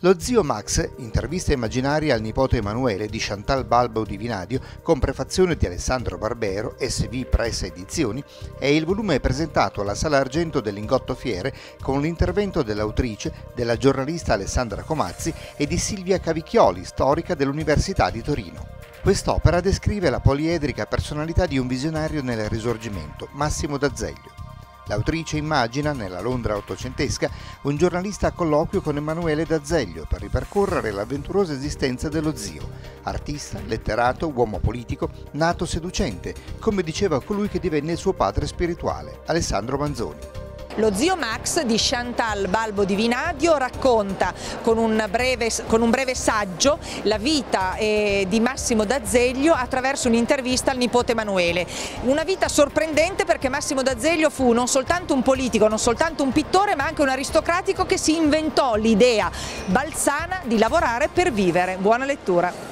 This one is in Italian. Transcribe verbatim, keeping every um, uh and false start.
Lo zio Max, intervista immaginaria al nipote Emanuele di Chantal Balbo di Vinadio, con prefazione di Alessandro Barbero, S V Press Edizioni, è il volume presentato alla Sala Argento del Lingotto Fiere con l'intervento dell'autrice, della giornalista Alessandra Comazzi e di Silvia Cavicchioli, storica dell'Università di Torino. Quest'opera descrive la poliedrica personalità di un visionario nel Risorgimento, Massimo d'Azeglio. L'autrice immagina, nella Londra ottocentesca, un giornalista a colloquio con Emanuele d'Azeglio per ripercorrere l'avventurosa esistenza dello zio, artista, letterato, uomo politico, nato seducente, come diceva colui che divenne il suo padre spirituale, Alessandro Manzoni. Lo zio Max di Chantal Balbo di Vinadio racconta con un breve, con un breve saggio la vita eh, di Massimo d'Azeglio attraverso un'intervista al nipote Emanuele. Una vita sorprendente perché Massimo d'Azeglio fu non soltanto un politico, non soltanto un pittore, ma anche un aristocratico che si inventò l'idea balzana di lavorare per vivere. Buona lettura.